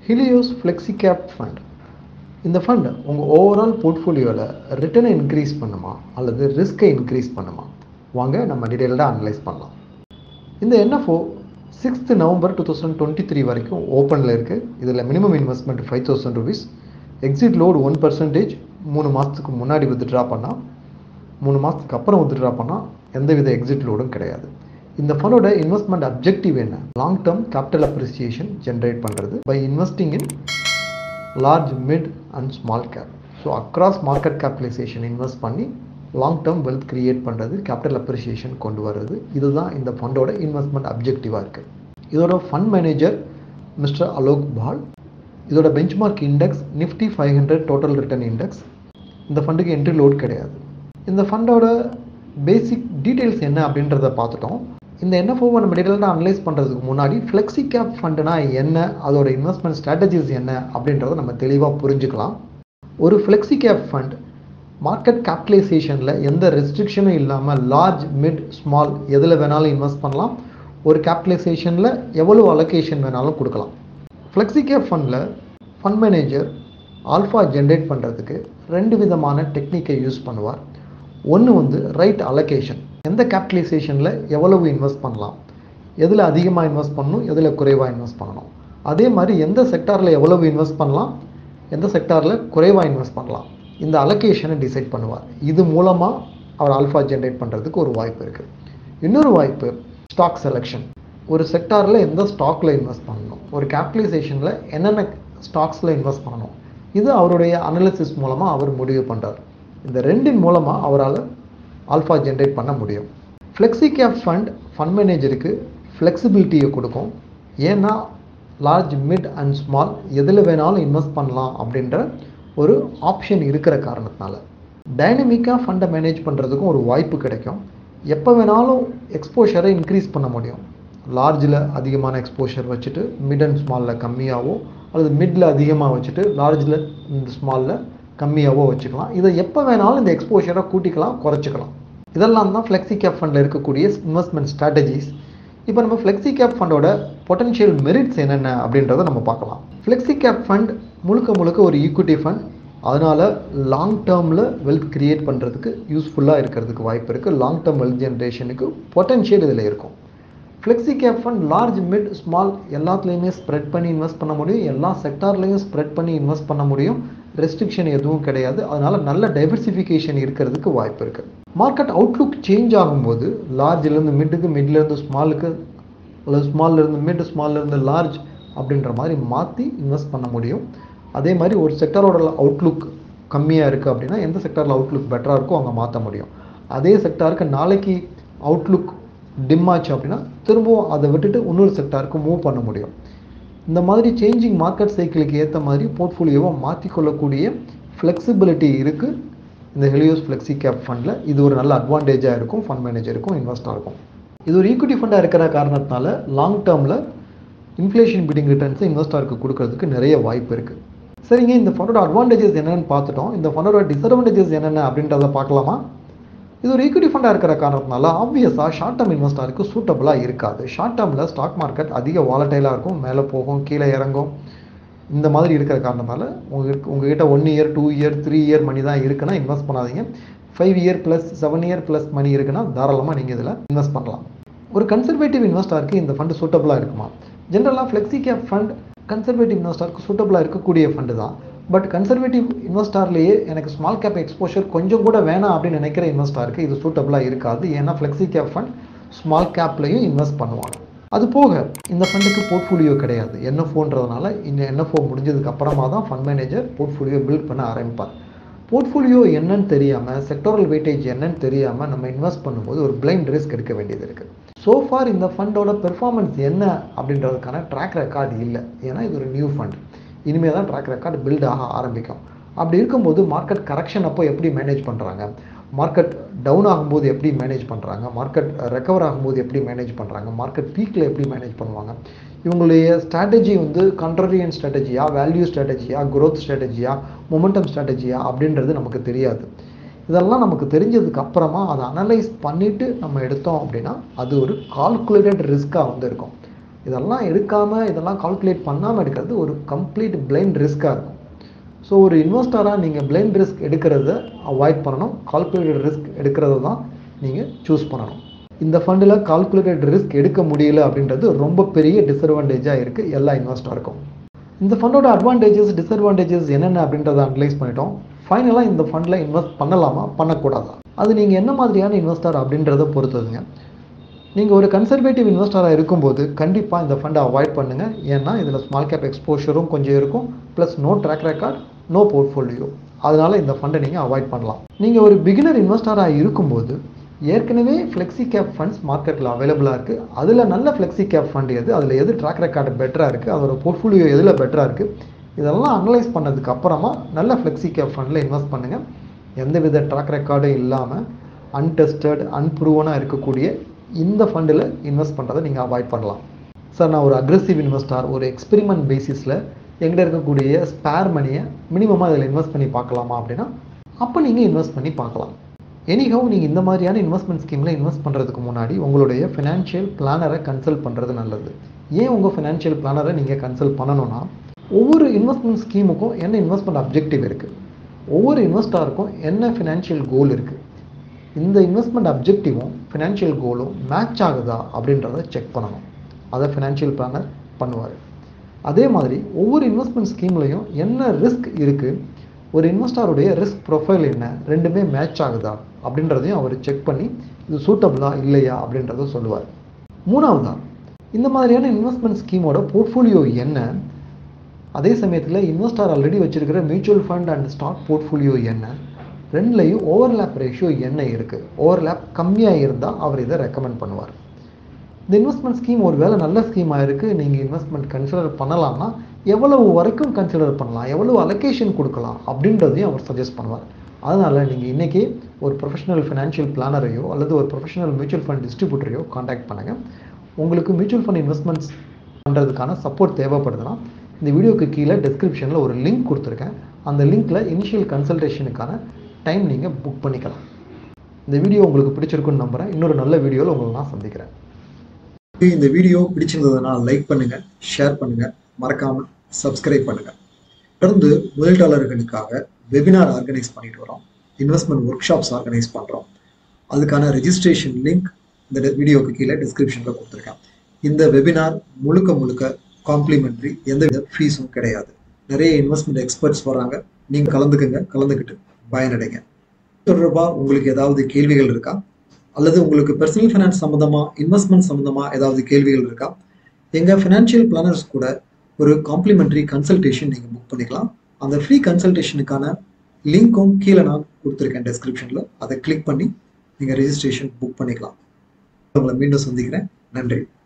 HELIOS Flexi Cap Fund. இந்த fund உங்கள் overall போர்ட்ஃபோலியோவில் ரிட்டர்னை இன்க்ரீஸ் பண்ணுமா அல்லது ரிஸ்க்கை இன்க்ரீஸ் பண்ணுமா? வாங்க நம்ம டீட்டெயில்டாக அனலைஸ் பண்ணலாம். இந்த NFO 6th November 2023 வரைக்கும் ஓப்பனில் இருக்குது. இதில் minimum investment 5,000 rupees, exit load 1%, 3 மாதத்துக்கு முன்னாடி வித்ட்ரா பண்ணால், 3 மாதத்துக்கு அப்புறம் வித்ட்ரா பண்ணால் எந்தவித எக்ஸிட் லோடும் கிடையாது. இந்த ஃபண்டோட இன்வெஸ்ட்மெண்ட் அப்ஜெக்டிவ் என்ன? Long term capital appreciation generate பண்ணுறது by investing in large, mid and small cap. So across market capitalisation invest பண்ணி லாங் டேர்ம் வெல்த் கிரியேட் பண்ணுறது, கேபிட்டல் அப்ரிசியேஷன் கொண்டு வர்றது, இதுதான் இந்த ஃபண்டோட இன்வெஸ்ட்மெண்ட் அப்ஜெக்டிவாக இருக்குது. இதோட fund manager mister Alok Paul. இதோட benchmark index Nifty 500 total return index. இந்த ஃபண்டுக்கு என்ட்ரி லோட் கிடையாது. இந்த ஃபண்டோட பேசிக் டீட்டெயில்ஸ் என்ன அப்படின்றத பார்த்துட்டோம். இந்த NFOவை நம்ம டீட்டெயிலாக அனலைஸ் பண்ணுறதுக்கு முன்னாடி ஃப்ளெக்ஸி கேப் ஃபண்டுனா என்ன, அதோட இன்வெஸ்ட்மெண்ட் ஸ்ட்ராட்டஜிஸ் என்ன அப்படின்றத நம்ம தெளிவாக புரிஞ்சுக்கலாம். ஒரு ஃப்ளெக்ஸி கேப் ஃபண்ட் மார்க்கெட் கேபிட்டலைசேஷனில் எந்த ரெஸ்ட்ரிக்ஷனும் இல்லாமல் லார்ஜ், மிட், ஸ்மால் எதில் வேணாலும் இன்வெஸ்ட் பண்ணலாம். ஒரு கேபிட்டலைசேஷனில் எவ்வளோ அலோகேஷன் வேணாலும் கொடுக்கலாம். ஃப்ளெக்ஸி கேப் ஃபண்டில் ஃபண்ட் மேனேஜர் ஆல்ஃபா ஜென்ரேட் பண்ணுறதுக்கு 2 விதமான டெக்னிக்கை யூஸ் பண்ணுவார். ஒன்று ரைட் அலோகேஷன், எந்த கேபிட்டலைசேஷனில் எவ்வளவு இன்வெஸ்ட் பண்ணலாம், எதில் அதிகமாக இன்வெஸ்ட் பண்ணணும், எதில் குறைவாக இன்வெஸ்ட் பண்ணணும். அதே மாதிரி எந்த செக்டாரில் எவ்வளவு இன்வெஸ்ட் பண்ணலாம், எந்த செக்டாரில் குறைவாக இன்வெஸ்ட் பண்ணலாம், இந்த அலோகேஷனை டிசைட் பண்ணுவார். இது மூலமாக அவர் ஆல்ஃபா ஜென்ரேட் பண்ணுறதுக்கு ஒரு வாய்ப்பு இருக்குது. இன்னொரு வாய்ப்பு ஸ்டாக் செலெக்ஷன். ஒரு செக்டாரில் எந்த ஸ்டாக்கில் இன்வெஸ்ட் பண்ணணும், ஒரு கேபிட்டலைசேஷனில் என்னென்ன ஸ்டாக்ஸில் இன்வெஸ்ட் பண்ணணும், இது அவருடைய அனாலிசிஸ் மூலமாக அவர் முடிவு பண்ணுறார். இந்த ரெண்டின் மூலமாக அவரால் ஆல்ஃபா ஜென்ரேட் பண்ண முடியும். ஃப்ளெக்ஸி கேப் ஃபண்ட் மேனேஜருக்கு ஃப்ளெக்சிபிலிட்டியை கொடுக்கும். ஏன்னா லார்ஜ், மிட் அண்ட் ஸ்மால் எதில் வேணாலும் இன்வெஸ்ட் பண்ணலாம் அப்படின்ற ஒரு ஆப்ஷன் இருக்கிற காரணத்தினால டைனமிக்காக ஃபண்டை மேனேஜ் பண்ணுறதுக்கும் ஒரு வாய்ப்பு கிடைக்கும். எப்போ வேணாலும் எக்ஸ்போஷரை இன்க்ரீஸ் பண்ண முடியும். லார்ஜில் அதிகமான எக்ஸ்போஷர் வச்சுட்டு மிட் அண்ட் ஸ்மாலில் கம்மியாகவோ, அல்லது மிடில் அதிகமாக வச்சுட்டு லார்ஜில் இந்த ஸ்மாலில் கம்மியாகவோ வச்சுக்கலாம். இதை எப்போ வேணாலும் இந்த எக்ஸ்போஷரை கூட்டிக்கலாம், குறைச்சிக்கலாம். இதெல்லாம் தான் ஃப்ளெக்ஸி கேப் ஃபண்டில் இருக்கக்கூடிய இன்வெஸ்ட்மெண்ட் ஸ்ட்ராட்டஜிஸ். இப்போ நம்ம ஃப்ளெக்ஸி கேப் ஃபண்டோட பொட்டன்ஷியல் மெரிட்ஸ் என்னென்ன அப்படின்றத நம்ம பார்க்கலாம். ஃப்ளெக்ஸி கேப் ஃபண்ட் முழுக்க ஒரு ஈக்விட்டி ஃபண்ட். அதனால் லாங் டேர்மில் வெல்த் கிரியேட் பண்ணுறதுக்கு யூஸ்ஃபுல்லாக இருக்கிறதுக்கு வாய்ப்பு இருக்குது. லாங் டேர்ம் வெல்த் ஜென்ரேஷனுக்கு பொட்டன்ஷியல் இதில் இருக்கும். Flexi cap fund large, mid, small எல்லாத்துலேயுமே ஸ்ப்ரெட் பண்ணி இன்வெஸ்ட் பண்ண முடியும். எல்லா செக்டார்லேயும் ஸ்ப்ரெட் பண்ணி இன்வெஸ்ட் பண்ண முடியும். ரெஸ்ட்ரிக்ஷன் எதுவும் கிடையாது. அதனால் நல்ல டைவர்சிஃபிகேஷன் இருக்கிறதுக்கு வாய்ப்பு இருக்குது. மார்க்கெட் அவுட்லுக் சேஞ்ச் ஆகும்போது லார்ஜிலேருந்து மிட்டுக்கு, மிட்லேருந்து ஸ்மாலுக்கு, அல்லது ஸ்மால்லேருந்து மிட், ஸ்மால்லேருந்து லார்ஜ் அப்படின்ற மாதிரி மாற்றி இன்வெஸ்ட் பண்ண முடியும். அதே மாதிரி ஒரு செக்டாரோட அவுட்லுக் கம்மியாக இருக்குது அப்படின்னா எந்த செக்டாரில் அவுட்லுக் பெட்டராக இருக்கோ அங்கே மாற்ற முடியும். அதே செக்டாருக்கு நாளைக்கு அவுட்லுக் டிம் ஆச்சு அப்படின்னா திரும்பவும் அதை விட்டுட்டு இன்னொரு செக்டாருக்கு மூவ் பண்ண முடியும். இந்த மாதிரி சேஞ்சிங் மார்க்கெட் சைக்கிளுக்கு ஏற்ற மாதிரி போர்ட்ஃபோலியோவை மாற்றிக்கொள்ளக்கூடிய ஃப்ளெக்சிபிலிட்டி இருக்குது இந்த ஹெலியோஸ் ஃப்ளெக்ஸி கேப் ஃபண்டில். இது ஒரு நல்ல அட்வான்டேஜாக இருக்கும் ஃபண்ட் மேனேஜருக்கும் இன்வெஸ்டருக்கும். இது ஒரு ஈக்விட்டி ஃபண்டாக இருக்கிற காரணத்தினால லாங் டேர்மில் இன்ஃப்ளேஷன் பீட்டிங் ரிட்டர்ன்ஸை இன்வெஸ்டருக்கு கொடுக்கறதுக்கு நிறைய வாய்ப்பு இருக்குது. சரிங்க, இந்த ஃபண்டோட அட்வான்டேஜஸ் என்னென்னு பார்த்துட்டோம். இந்த ஃபண்டோட டிஸ்அட்வான்டேஜஸ் என்னென்ன அப்படின்றத பார்க்கலாமா? இது ஒரு ஈக்விட்டி ஃபண்டாக இருக்கிற காரணத்தினால ஆப்வியஸாக ஷார்ட் டேர்ம் இன்வெஸ்டருக்கு சூட்டபுளாக இருக்காது. ஷார்ட் டேர்மில் ஸ்டாக் மார்க்கெட் அதிக வாலட்டைலாக இருக்கும், மேலே போகும், கீழே இறங்கும். இந்த மாதிரி இருக்கிற காரணத்தால் உங்ககிட்ட 1 year, 2 year, 3 year மணி தான் இருக்குன்னா இன்வெஸ்ட் பண்ணாதீங்க. 5 year + 7 year + மணி இருக்குன்னா தாராளமாக நீங்கள் இதில் இன்வெஸ்ட் பண்ணலாம். ஒரு கன்சர்வேட்டிவ் இன்வெஸ்டருக்கு இந்த ஃபண்டு சூட்டபுளாக இருக்குமா? ஜென்ரலாக ஃப்ளெக்ஸி கேப் ஃபண்ட் கன்சர்வேட்டிவ் இன்வெஸ்டருக்கு சூட்டபுளாக இருக்கக்கூடிய ஃபண்டு தான். பட் கன்சர்வேட்டிவ் இன்வெஸ்டர்லேயே எனக்கு ஸ்மால் கேப் எக்ஸ்போஷர் கொஞ்சம் கூட வேணாம் அப்படின்னு நினைக்கிற இன்வெஸ்டருக்கு இது சூட்டபுளாக இருக்காது. ஏன்னா ஃப்ளெக்ஸி கேப் ஃபண்ட் ஸ்மால் கேப்லையும் இன்வெஸ்ட் பண்ணுவாங்க. அது போக இந்த ஃபண்டுக்கு போர்ட்ஃபோலியோ கிடையாது. NFOன்றதுனால இந்த NFO முடிஞ்சதுக்கு அப்புறமா தான் ஃபண்ட் மேனேஜர் போர்ட்ஃபோலியோ பில்ட் பண்ண ஆரம்பிப்பார். போர்ட்ஃபோலியோ என்னன்னு தெரியாமல், செக்டோரல் வெயிட்டேஜ் என்னன்னு தெரியாமல் நம்ம இன்வெஸ்ட் பண்ணும்போது ஒரு பிளைண்ட் ரிஸ்க் எடுக்க வேண்டியது இருக்குது. சோஃபார் இந்த ஃபண்டோட பெர்ஃபார்மன்ஸ் என்ன அப்படின்றதுக்கான ட்ராக் ரெக்கார்டு இல்லை. ஏன்னா இது ஒரு நியூ ஃபண்ட். இனிமேல் தான் ட்ராக் ரெக்கார்டு பில்ட் ஆக ஆரம்பிக்கும். அப்படி இருக்கும்போது மார்க்கெட் கரெக்ஷன் அப்போ எப்படி மேனேஜ் பண்ணுறாங்க, மார்க்கெட் டவுன் ஆகும்போது எப்படி மேனேஜ் பண்ணுறாங்க, மார்க்கெட் ரெக்கவர் ஆகும்போது எப்படி மேனேஜ் பண்ணுறாங்க, மார்க்கெட் பீக்கில் எப்படி மேனேஜ் பண்ணுவாங்க, இவங்களுடைய ஸ்ட்ராட்டஜி கான்ட்ரரியன் ஸ்ட்ராட்டஜியா, வேல்யூ ஸ்ட்ராட்டஜியா, க்ரோத் ஸ்ட்ராட்டஜியா, மொமெண்டம் ஸ்ட்ராட்டஜியா அப்படின்றது நமக்கு தெரியாது. இதெல்லாம் நமக்கு தெரிஞ்சதுக்கு அப்புறமா அதை அனலைஸ் பண்ணிவிட்டு நம்ம எடுத்தோம் அப்படின்னா அது ஒரு கால்குலேட்டட் ரிஸ்க்காக இருக்கும். இதெல்லாம் எடுக்காமல் இதெல்லாம் கால்குலேட் பண்ணாமல் எடுக்கிறது ஒரு கம்ப்ளீட் பிளைண்ட் ரிஸ்க்காக இருக்கும். ஸோ ஒரு இன்வெஸ்டராக நீங்கள் பிளைண்ட் ரிஸ்க் எடுக்கிறத அவாய்ட் பண்ணணும். கால்குலேட்டட் ரிஸ்க் எடுக்கிறத தான் நீங்கள் சூஸ் பண்ணணும். இந்த ஃபண்டில் கால்குலேட்டட் ரிஸ்க் எடுக்க முடியல அப்படின்றது ரொம்ப பெரிய டிஸ்அட்வான்டேஜாக இருக்குது எல்லா இன்வெஸ்டருக்கும். இந்த ஃபண்டோட அட்வான்டேஜஸ் டிஸ்அட்வான்டேஜஸ் என்னென்ன அப்படின்றத அனலைஸ் பண்ணிட்டோம். ஃபைனலாக இந்த ஃபண்டில் இன்வெஸ்ட் பண்ணலாமா பண்ணக்கூடாதா, அது நீங்கள் என்ன மாதிரியான இன்வெஸ்டர் அப்படின்றத பொறுத்ததுங்க. நீங்கள் ஒரு கன்சர்வேட்டிவ் இன்வெஸ்டராக இருக்கும்போது கண்டிப்பாக இந்த ஃபண்டை அவாய்ட் பண்ணுங்கள். ஏன்னா இதில் ஸ்மால் கேப் எக்ஸ்போஷரும் கொஞ்சம் இருக்கும், plus no track record, no portfolio. அதனால் இந்த ஃபண்டை நீங்கள் அவாய்ட் பண்ணலாம். நீங்கள் ஒரு பிகினர் இன்வெஸ்டராக இருக்கும்போது ஏற்கனவே ஃப்ளெக்ஸி கேப் ஃபண்ட்ஸ் மார்க்கெட்டில் அவைலபிளாக இருக்குது. அதில் நல்ல ஃப்ளெக்ஸி கேப் ஃபண்ட் எது, அதில் எது ட்ராக் ரெக்கார்டு பெட்டராக இருக்குது, அதோட போர்ட்ஃபோலியோ எதில் பெட்டராக இருக்குது, இதெல்லாம் அனலைஸ் பண்ணதுக்கு அப்புறமா நல்ல ஃப்ளெக்ஸி கேப் ஃபண்டில் இன்வெஸ்ட் பண்ணுங்கள். எந்தவித ட்ராக் ரெக்கார்டும் இல்லாமல் அன்டெஸ்டட் அன்ப்ரூவனாக இருக்கக்கூடிய இந்த ஃபண்டில் இன்வெஸ்ட் பண்ணுறதை நீங்கள் அவாய்ட் பண்ணலாம். சார், நான் ஒரு அக்ரெசிவ் இன்வெஸ்டர், ஒரு எக்ஸ்பெரிமெண்ட் பேசிஸில் எங்கிட்ட இருக்கக்கூடிய ஸ்பேர் மணியை மினிமமாக இதில் இன்வெஸ்ட் பண்ணி பார்க்கலாமா அப்படின்னா அப்போ நீங்கள் இன்வெஸ்ட் பண்ணி பார்க்கலாம். எனிஹவ் நீங்கள் இந்த மாதிரியான இன்வெஸ்ட்மெண்ட் ஸ்கீமில் இன்வெஸ்ட் பண்ணுறதுக்கு முன்னாடி உங்களுடைய ஃபினான்ஷியல் பிளானரை கன்சல்ட் பண்ணுறது நல்லது. ஏன் உங்கள் ஃபினான்ஷியல் பிளானரை நீங்கள் கன்சல்ட் பண்ணணும்னா, ஒவ்வொரு இன்வெஸ்ட்மெண்ட் ஸ்கீமுக்கும் என்ன இன்வெஸ்ட்மெண்ட் அப்ஜெக்டிவ் இருக்குது, ஒவ்வொரு இன்வெஸ்டருக்கும் என்ன ஃபினான்ஷியல் கோல் இருக்குது, இந்த இன்வெஸ்ட்மெண்ட் அப்ஜெக்டிவும் ஃபினான்ஷியல் கோலும் மேட்ச் ஆகுதா அப்படின்றத செக் பண்ணணும். அதை ஃபினான்ஷியல் பிளானர் பண்ணுவார். அதே மாதிரி ஒவ்வொரு இன்வெஸ்ட்மெண்ட் ஸ்கீம்லையும் என்ன ரிஸ்க் இருக்குது, ஒரு இன்வெஸ்டருடைய ரிஸ்க் ப்ரொஃபைல் என்ன, ரெண்டுமே மேட்ச் ஆகுதா அப்படின்றதையும் அவர் செக் பண்ணி இது சூட்டபிளா இல்லையா அப்படின்றத சொல்லுவார். மூணாவதா, இந்த மாதிரியான இன்வெஸ்ட்மெண்ட் ஸ்கீமோட போர்ட்ஃபோலியோ என்ன, அதே சமயத்தில் இன்வெஸ்டர் ஆல்ரெடி வச்சிருக்கிற mutual fund and stock portfolio என்ன, ரெண்டுலையும் ஓவர்லேப் ரேஷியோ என்ன இருக்குது, ஓவர்லேப் கம்மியாக இருந்தால் அவர் இதை ரெக்கமெண்ட் பண்ணுவார். இந்த இன்வெஸ்ட்மெண்ட் ஸ்கீம் ஒரு வேளை நல்ல ஸ்கீமாக இருக்குது, நீங்கள் இன்வெஸ்ட்மெண்ட் கன்சிடர் பண்ணலாம்னா எவ்வளவு வரைக்கும் கன்சிடர் பண்ணலாம், எவ்வளவு அலோகேஷன் கொடுக்கலாம் அப்படின்றதையும் அவர் சஜஸ்ட் பண்ணுவார். அதனால் நீங்கள் இன்றைக்கி ஒரு ப்ரொஃபஷனல் ஃபினான்ஷியல் பிளானரையோ அல்லது ஒரு ப்ரொஃபஷனல் மியூச்சுவல் ஃபண்ட் டிஸ்ட்ரிபியூட்டரையோ காண்டாக்ட் பண்ணுங்கள். உங்களுக்கு மியூச்சுவல் ஃபண்ட் இன்வெஸ்ட்மெண்ட்ஸ் பண்ணுறதுக்கான சப்போர்ட் தேவைப்படுதுன்னா இந்த வீடியோக்கு கீழே டிஸ்கிரிப்ஷனில் ஒரு லிங்க் கொடுத்துருக்கேன். அந்த லிங்க்கில் இனிஷியல் கன்சல்டேஷனுக்கான டைம் நீங்கள் புக் பண்ணிக்கலாம். இந்த வீடியோ உங்களுக்கு பிடிச்சிருக்குன்னு நம்புகிறேன். இன்னொரு நல்ல வீடியோவில் உங்களை நான் சந்திக்கிறேன். இந்த வீடியோ பிடிச்சிருந்ததுன்னா லைக் பண்ணுங்கள், ஷேர் பண்ணுங்கள், மறக்காமல் சப்ஸ்கிரைப் பண்ணுங்கள். தொடர்ந்து முதலீட்டாளர்களுக்காக வெபினார் ஆர்கனைஸ் பண்ணிட்டு வரோம், இன்வெஸ்ட்மெண்ட் ஒர்க் ஷாப்ஸ் ஆர்கனைஸ் பண்ணுறோம். அதுக்கான ரெஜிஸ்ட்ரேஷன் லிங்க் இந்த வீடியோக்கு கீழே டிஸ்கிரிப்ஷனில் கொடுத்துருக்கேன். இந்த வெபினார் முழுக்க காம்ப்ளிமெண்ட்ரி, எந்தவித ஃபீஸும் கிடையாது. நிறைய இன்வெஸ்ட்மெண்ட் எக்ஸ்பர்ட்ஸ் வராங்க, நீங்கள் கலந்துக்கிட்டு பயனடைங்க. தொடர்பாக உங்களுக்கு ஏதாவது கேள்விகள் இருக்கா, அல்லது உங்களுக்கு பர்சனல் ஃபைனான்ஸ் சம்மந்தமாக, இன்வெஸ்ட்மெண்ட் சம்மந்தமாக ஏதாவது கேள்விகள் இருக்கா, எங்கள் ஃபினான்ஷியல் பிளானர்ஸ் கூட ஒரு காம்ப்ளிமெண்ட்ரி கன்சல்டேஷன் நீங்கள் புக் பண்ணிக்கலாம். அந்த ஃப்ரீ கன்சல்டேஷனுக்கான லிங்க்கும் கீழே நான் கொடுத்துருக்கேன் டிஸ்கிரிப்ஷனில். அதை கிளிக் பண்ணி நீங்கள் ரெஜிஸ்ட்ரேஷன் புக் பண்ணிக்கலாம். உங்களை மீண்டும் சந்திக்கிறேன். நன்றி.